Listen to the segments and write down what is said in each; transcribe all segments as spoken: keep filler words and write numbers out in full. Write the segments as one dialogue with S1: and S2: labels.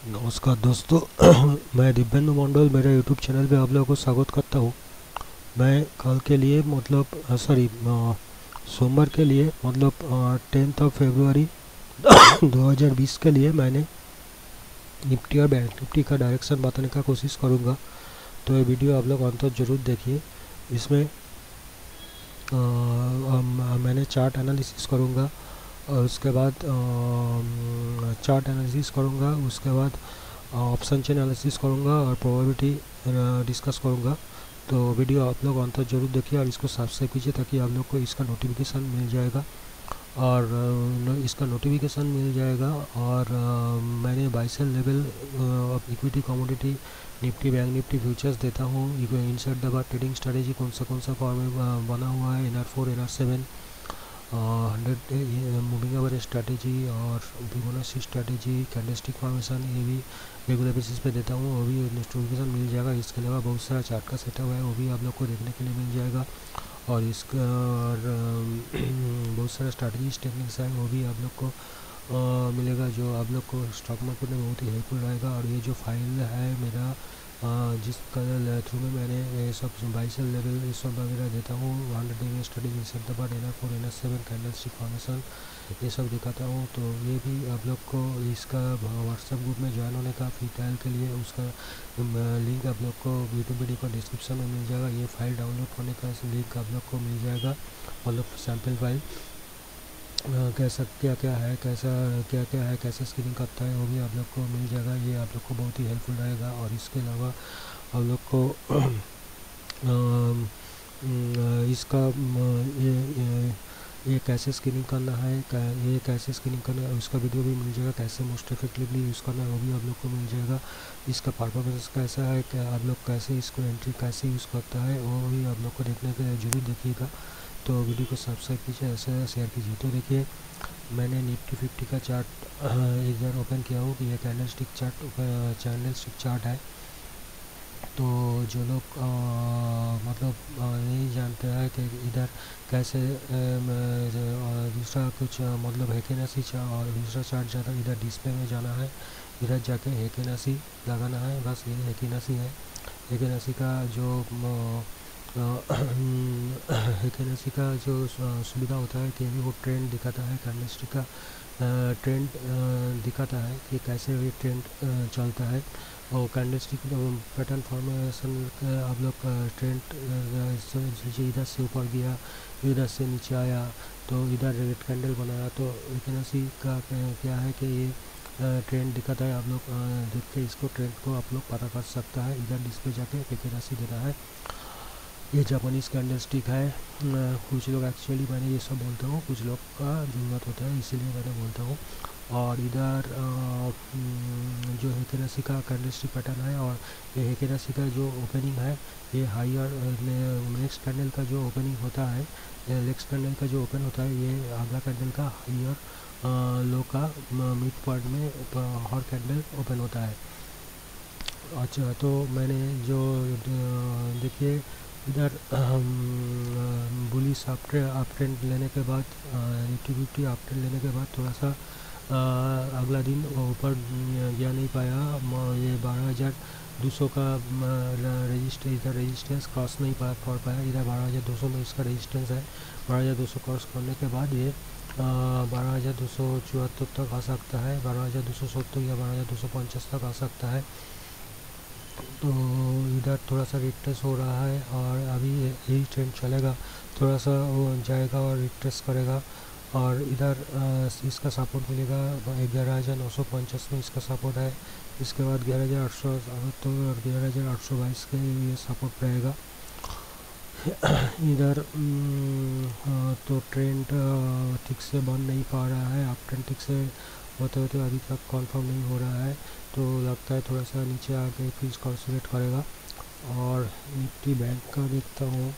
S1: नमस्कार दोस्तों। मैं दिव्येंदु मंडल मेरे यूट्यूब चैनल पे आप लोगों को स्वागत करता हूँ। मैं कल के लिए मतलब सॉरी सोमवार के लिए मतलब टेंथ ऑफ फरवरी दो हज़ार बीस के लिए मैंने निफ्टी और बैंक निफ्टी का डायरेक्शन बताने का कोशिश करूँगा। तो ये वीडियो आप लोग अंत तक जरूर देखिए। इसमें आ, आ, मैंने चार्ट एनालिसिस करूँगा और उसके बाद चार्ट एनालिसिस करूँगा, उसके बाद ऑप्शन चेन एनालिसिस करूँगा और प्रोबेबिलिटी डिस्कस करूँगा। तो वीडियो आप लोग अंत तक जरूर देखिए और इसको सब्सक्राइब कीजिए ताकि आप लोग को इसका नोटिफिकेशन मिल जाएगा और uh, इसका नोटिफिकेशन मिल जाएगा। और uh, मैंने buy sell level of equity commodity Nifty bank Nifty futures देता हूँ। Inside the bar trading strategy कौन सा कौन सा फॉर्म में बना हुआ है, N R four N R seven hundred moving average strategy और फिबोनाची स्ट्रैटेजी कैंडलस्टिक फॉर्मेशन, ये भी रेगुलर बेसिस पे देता हूँ। वो भी नोटिफिकेशन मिल जाएगा। इसके अलावा बहुत सारा चार्ट का सेटअप है, वो भी आप लोग को देखने के लिए मिल जाएगा। और इसका और बहुत सारा स्ट्रैटेजीज टेक्निक्स है, वो भी आप लोग को आ, मिलेगा, जो आप लोग को स्टॉक मार्केट में बहुत ही हेल्पफुल रहेगा। और ये जो फाइल है मेरा जिसका थ्रू में मैंने ये सब बाई सेल लेवल ये सब वगैरह देता हूँ, hundred day study inside the bar N R four N R seven candlestick formation ये सब दिखाता हूँ। तो ये भी आप लोग को इसका व्हाट्सएप ग्रुप में ज्वाइन होने का फ्री ट्रायल के लिए उसका लिंक आप लोग को यूट्यूब वीडियो का डिस्क्रिप्शन में मिल जाएगा। ये फाइल डाउनलोड करने का लिंक आप लोग को मिल जाएगा, मतलब सैम्पल फाइल कैसा क्या क्या है कैसा क्या क्या है कैसे स्क्रीनिंग करता है, वो भी आप लोग को मिल जाएगा। ये आप लोग को बहुत ही हेल्पफुल रहेगा। और इसके अलावा आप लोग को इसका ये, ये ये कैसे स्क्रीनिंग करना है, ये कैसे स्क्रीनिंग करना है उसका वीडियो भी मिल जाएगा। कैसे मोस्ट इफेक्टिवली यूज़ करना है वो भी आप लोग को मिल जाएगा। इसका परफॉर्मेंस कैसा है, क्या आप लोग कैसे इसको एंट्री कैसे यूज़ करता है, वो भी आप लोग को देखने के लिए जरूर देखिएगा। तो वीडियो को सब्सक्राइब कीजिए, ऐसे शेयर कीजिए। तो देखिए मैंने निफ्टी फिफ्टी का चार्ट एक बार ओपन किया हूँ कि ये कैंडलस्टिक चार्ट कैंडलस्टिक चार्ट है। तो जो लोग मतलब नहीं जानते हैं कि इधर कैसे दूसरा कुछ मतलब हैकेनासी और दूसरा चार्ट ज़्यादा इधर डिस्प्ले में जाना है, इधर जाके हैकेनासी लगाना है, बस ये हैकेनासी है। हैकेनासी का जो हैकेनासी का जो सुविधा होता है कि वो ट्रेंड दिखाता है, कैंडलस्टिक का ट्रेंड दिखाता है कि कैसे ये ट्रेंड चलता है। और कैंडलस्टिक पैटर्न फॉर्मेशन आप लोग ट्रेंड इधर से ऊपर गया, इधर से नीचे आया, तो इधर रेड कैंडल बनाया, तो हैकेनासी का क्या है कि ये ट्रेंड दिखाता है। आप लोग देख के इसको ट्रेंड को आप लोग पता कर सकता है। इधर डिस्प्ले जाके हैकेनासी देना है। ये जापानीज़ कैंडलस्टिक है। कुछ लोग एक्चुअली मैंने ये सब बोलता हूँ, कुछ लोग का ज़रूरत होता है इसीलिए मैंने बोलता हूँ। और इधर जो हैकेनासी का कैंडलस्टिक पैटर्न है और ये हैकेनासी का जो ओपनिंग है, ये हायर नेक्स्ट कैंडल का जो ओपनिंग होता है, नेक्स्ट कैंडल का जो ओपन होता है, ये अगला कैंडल का हायर लो का मिड पॉइंट में हर कैंडल ओपन होता है। अच्छा, तो मैंने जो देखिए इधर बुलिश अप ट्रेंड लेने के बाद निफ्टी फिफ्टी अप ट्रेंड लेने के बाद थोड़ा सा आ, अगला दिन ऊपर गया नहीं पाया। ये बारह हज़ार दो सौ का रजिस्टर इधर रेजिस्टेंस क्रॉस नहीं पा कर पाया। इधर बारह हज़ार दो सौ में इसका रेजिस्टेंस है। बारह हज़ार दो सौ क्रॉस करने के बाद ये बारह हज़ार दो सौ चौहत्तर तक आ सकता है, बारह हज़ार दो सौ सत्तर या बारह हज़ार दो सौ पचास तक आ सकता है। तो इधर थोड़ा सा रिट्रेस हो रहा है और अभी यही ट्रेंड चलेगा, थोड़ा सा वो जाएगा और रिट्रेस करेगा। और इधर इसका सपोर्ट मिलेगा ग्यारह हज़ार नौ सौ पचास में इसका सपोर्ट है। इसके बाद ग्यारह हज़ार आठ सौ अठहत्तर और ग्यारह हज़ार आठ सौ बाईस के ये सपोर्ट रहेगा। इधर तो ट्रेंड ठीक से बन नहीं पा रहा है, अप ट्रेंड ठीक से होते होते अभी तक कन्फर्म नहीं हो रहा है। तो लगता है थोड़ा सा नीचे आके फिर कंसोलिडेट करेगा। और निफ्टी बैंक का देखता हूँ,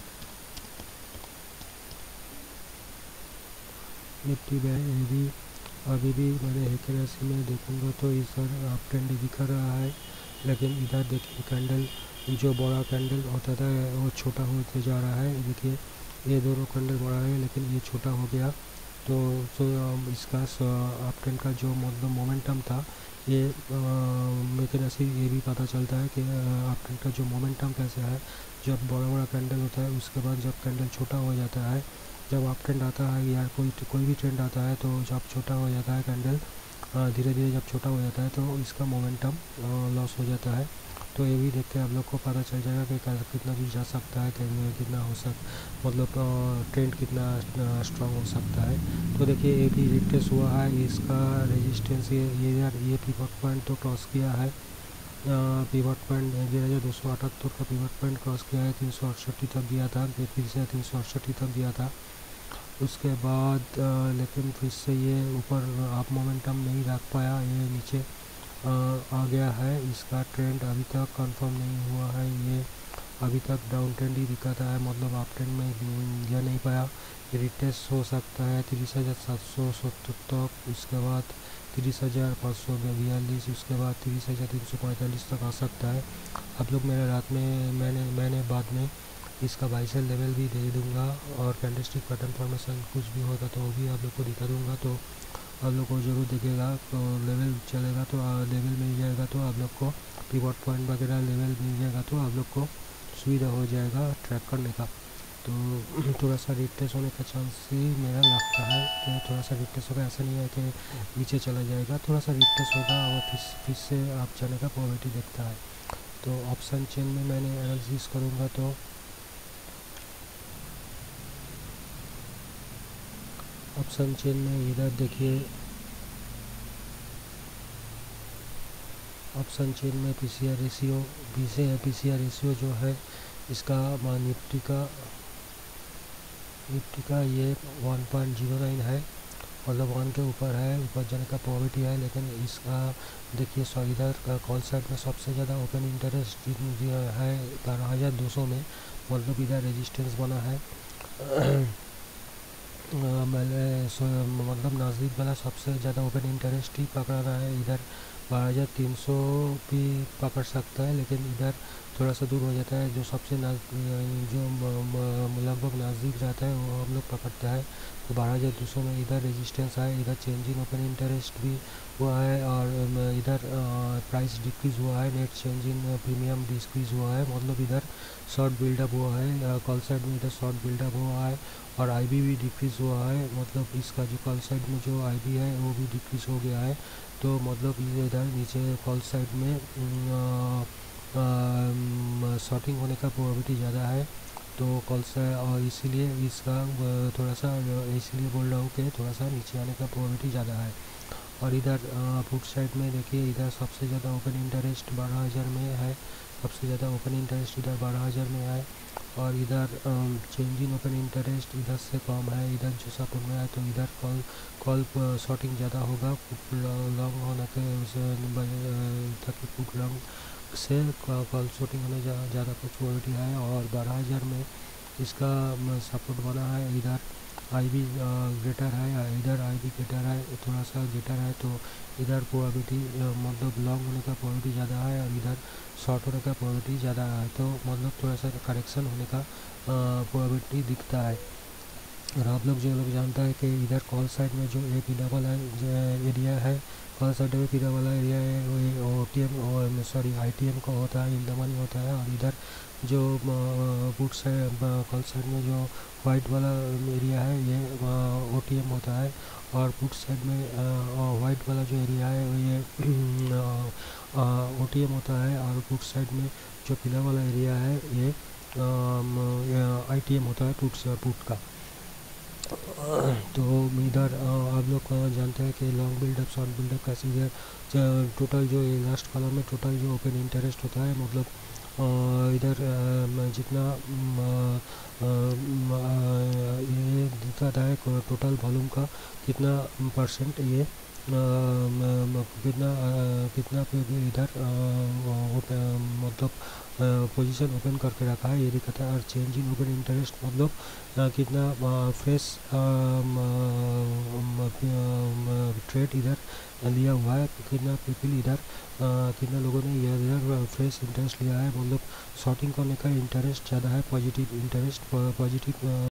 S1: निफ्टी बैंक भी अभी भी मैंने हैकेनासी में देखूँगा तो इधर अप ट्रेंड दिख रहा है, लेकिन इधर देखिए कैंडल जो बड़ा कैंडल होता था वो छोटा होते जा रहा है। देखिए ये दोनों कैंडल बड़ा है लेकिन ये छोटा हो गया। तो सो इसका अप ट्रेंड का जो मतलब मोमेंटम था ये मेरे नसीब ये भी पता चलता है कि अप ट्रेंड का जो मोमेंटम कैसे है। जब बड़ा बड़ा कैंडल होता है उसके बाद जब कैंडल छोटा हो जाता है, जब अप ट्रेंड आता है या कोई कोई भी ट्रेंड आता है, तो जब छोटा हो जाता है कैंडल धीरे धीरे जब छोटा हो जाता है तो इसका मोमेंटम लॉस हो जाता है। तो ये भी देख के आप लोग को पता चल जाएगा कि कितना दूर जा सकता है, कितना हो सक मतलब ट्रेंड कितना स्ट्रांग हो सकता है। तो देखिए ये भी रिट्रेस हुआ है, इसका रेजिस्टेंस ये ये यार ये पिवट पॉइंट तो क्रॉस किया है। पिवट पॉइंट ग्यारह हज़ार दो सौ अठहत्तर का पिवट पॉइंट क्रॉस किया है, तीन सौ अड़सठ तक गया था, फिर से तीन सौ अड़सठ तक गया था। उसके बाद आ, लेकिन फिर से ये ऊपर अप मोमेंटम नहीं रख पाया, ये नीचे आ, आ गया है। इसका ट्रेंड अभी तक कंफर्म नहीं हुआ है, ये अभी तक डाउन ट्रेंड ही दिखाता है, मतलब अप ट्रेंड में जा नहीं पाया। रिटेस्ट हो सकता है तीस हज़ार सात सौ सत्तर तक, उसके बाद तीस हज़ार पाँच सौ बयालीस, उसके बाद तीस हज़ार तीन सौ पैंतालीस तक आ सकता है। आप लोग मेरे रात में मैंने मैंने बाद में इसका बाई सेल लेवल भी दे दूंगा, और कैंडलस्टिक पैटर्न फॉर्मेशन कुछ भी होगा तो वो भी आप लोग को दिखा दूंगा। तो आप लोग को ज़रूर दिखेगा, तो लेवल चलेगा तो लेवल मिल जाएगा, तो आप लोग को पिवट पॉइंट वगैरह लेवल मिल जाएगा, तो आप लोग को सुविधा हो जाएगा ट्रैक करने का। तो थोड़ा सा रिट्रेस होने का चांस ही मेरा लगता है कि थोड़ा सा रिट्रेस होगा, ऐसा नहीं है कि नीचे चला जाएगा, थोड़ा सा रिट्रेस होगा और फिर फिर से आप जाने का प्रोबेबिलिटी देखता है। तो ऑप्शन चेन में मैंने एनालिसिस करूँगा तो ऑप्शन चेन में इधर देखिए, ऑप्शन चेन में पीसीआर रेशियो पीसीआर रेशियो जो है इसका निफ्टी का निफ्टी का ये वन पॉइंट ज़ीरो नाइन है, मतलब वन के ऊपर है, ऊपर जाने का प्रोबेबिलिटी है। लेकिन इसका देखिए सौ इधर का कॉल साइड में सबसे ज़्यादा ओपन इंटरेस्ट है बारह हज़ार दो सौ में, मतलब इधर रेजिस्टेंस बना है। मैंने मतलब नज़दीक वाला सबसे ज़्यादा ओपन इंटरेस्ट ही पकड़ना है, इधर बारह हज़ार तीन सौ भी पकड़ सकता है, लेकिन इधर थोड़ा सा दूर हो जाता है। जो सबसे जो लगभग नज़दीक रहता है वो हम लोग पकड़ता है, तो बारह हज़ार दो सौ में इधर रेजिस्टेंस है। इधर चेंज इन ओपन इंटरेस्ट भी हुआ है, और इधर प्राइस डिक्रीज़ हुआ है, net change in premium decrease हुआ है, मतलब इधर शॉर्ट बिल्डअप हुआ है, कॉल साइड में इधर शॉर्ट बिल्डअप हुआ है, और आईबी भी डिक्रीज़ हुआ है, मतलब इसका जो कॉल साइड में जो आईबी है वो भी डिक्रीज़ हो गया है। तो मतलब ये इधर नीचे कॉल साइड में शॉर्टिंग होने का प्रोबेबिलिटी ज़्यादा है, तो कॉल साइड, और इसीलिए इसका थोड़ा सा इसलिए बोल रहा हूँ कि थोड़ा सा नीचे आने का प्रोबेबिलिटी ज़्यादा है। और इधर पुट साइड में देखिए, इधर सबसे ज़्यादा ओपन इंटरेस्ट बारह हज़ार में है, सबसे ज़्यादा ओपन इंटरेस्ट इधर बारह हज़ार में है, और इधर चेंज इन ओपन इंटरेस्ट इधर से कम है, इधर जो सपोर्ट में है, तो इधर कॉल कॉल शॉर्टिंग ज़्यादा होगा, लॉन्ग होने के ताकि पुट लॉन्ग से कॉल शॉर्टिंग होने ज़्यादा कुछ प्रोबेबिलिटी है। और बारह हज़ार में इसका सपोर्ट बना है, इधर आई भी ग्रेटर है, इधर आई भी ग्रेटर है, थोड़ा सा ग्रेटर है, तो इधर प्रोबेबिलिटी मतलब लॉन्ग होने का प्रोबेबिलिटी ज़्यादा है, और इधर शॉर्ट होने का प्रोबेबिलिटी ज़्यादा है, तो मतलब थोड़ा सा करेक्शन होने का प्रोबेबिलिटी दिखता है। और आप लोग जो लोग जानता है कि इधर कॉल साइड में जो ए पीला वाला एरिया है, कॉल साइड में पीला वाला एरिया है वो ओ टी एम और सॉरी आई टी एम का होता है, इन द मनी होता है, और इधर जो पुट साइड कॉल साइड में जो वाइट वाला एरिया है ये ओ टी एम होता है, और पुट साइड में वाइट वाला जो एरिया है वो ये ओ टी एम होता है, और पुट साइड में जो पीला वाला एरिया है ये आई टी एम होता है पुट पुट का। तो इधर आप लोग जानते हैं कि लॉन्ग बिल्डअप शॉर्ट बिल्डअप का सीधे टोटल जो लास्ट कॉलम में टोटल जो ओपन इंटरेस्ट होता है, मतलब इधर जितना ये दिखाता है टोटल वॉल्यूम का कितना परसेंट ये कितना कितना पे भी इधर मतलब पोजीशन ओपन करके रखा है ये दिखाता है। और चेंज इन ओपन इंटरेस्ट मतलब कितना फ्रेश ट्रेड इधर लिया हुआ है, कितना पीपल इधर कितना लोगों ने इधर फ्रेश इंटरेस्ट लिया है, मतलब शॉर्टिंग करने का इंटरेस्ट ज़्यादा है, पॉजिटिव इंटरेस्ट पॉजिटिव